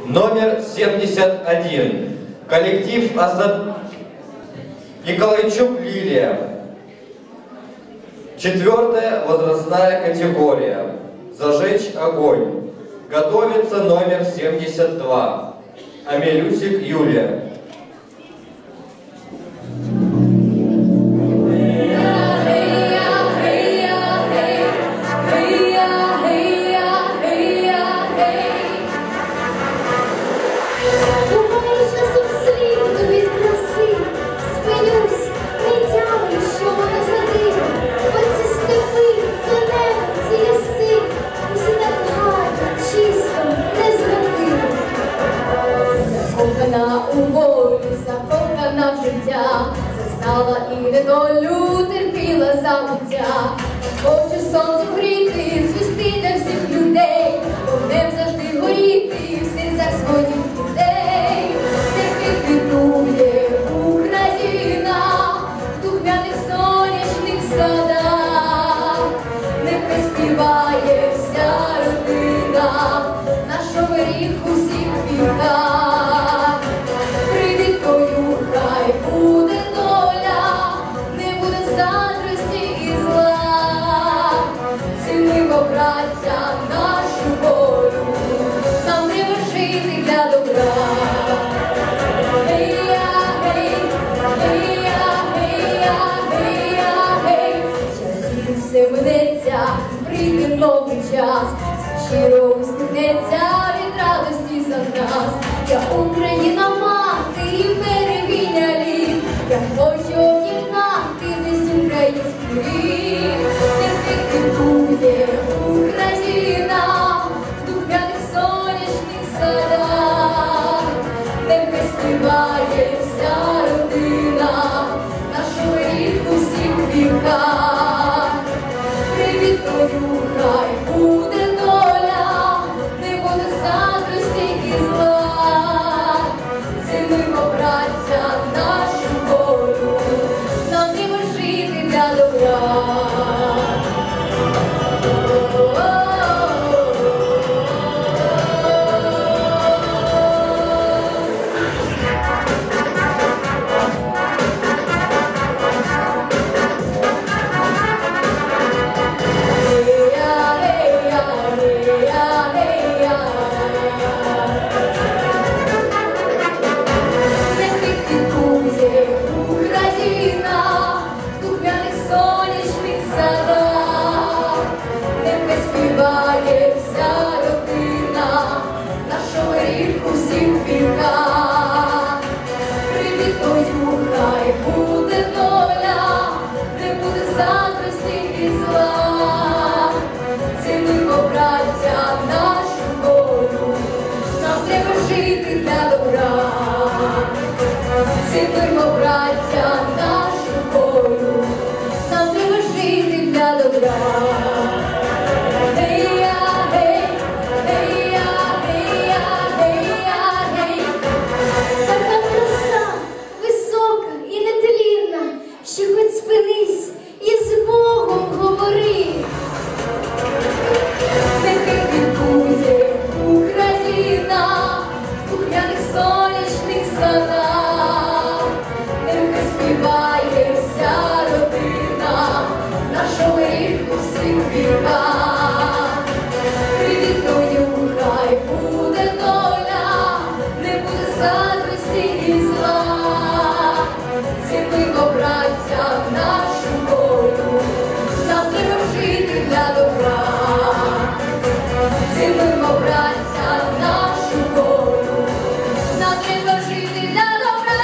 Номер 71. Коллектив Николайчук Лилия. 4-я возрастная категория. Зажечь огонь. Готовится номер 72. Амелюсик Юлия. Зазнала і недолю, терпіла забуття. Хочу сонце гріти, звісти для всіх людей, вогнем завжди горіти в серцях своїх людей. Нехай квітує Україна в духмяних сонячних садах, нехай співає вся родина, наш оберіг у всіх віках. Привітою хай буде доля, не буде заздрості і зла. Цінуймо, браття, нашу волю, нам треба жити для добра. Гей-я, гей, гей-я, гей-я, гей-я, гей. Часів все минеться, прийде новий час, щиро усміхнеться від радості за нас. Я Україна мати і берегиня літ, я хочу об'єднати весь український рід. Нехай квітує Україна в духмяних сонячних садах, нехай співає вся родина, наш оберіг у всіх віках. Привітою хай буде доля, не буде заздрості і зла. Цінуймо, браття, нашу волю, нам треба жити для добра. Цінуймо, браття, нашу волю, нам треба жити для добра. Гей-я, гей, гей-я, гей-я, гей-я, гей. Така краса висока і нетлінна, що хоч спинись і з Богом говори. Нехай квітує Україна в духмяних сонячних садах, нехай співає вся родина, наш оберіг у всіх віках. Привітою хай буде доля, не буде заздрості і зла. Цінуймо, браття, нашу волю, нам треба жити для добра. Цінуймо, браття, нашу волю, нам треба жити для добра.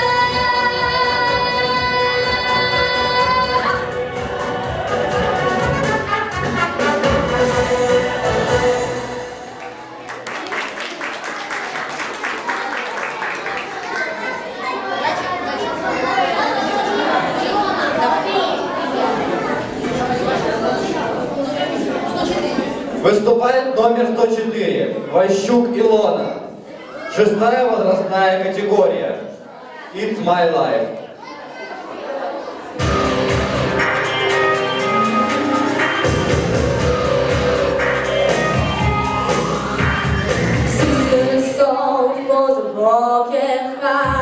Выступает номер 104. Ващук Илона. 6-я возрастная категория. It's my life. Sing the song років хай.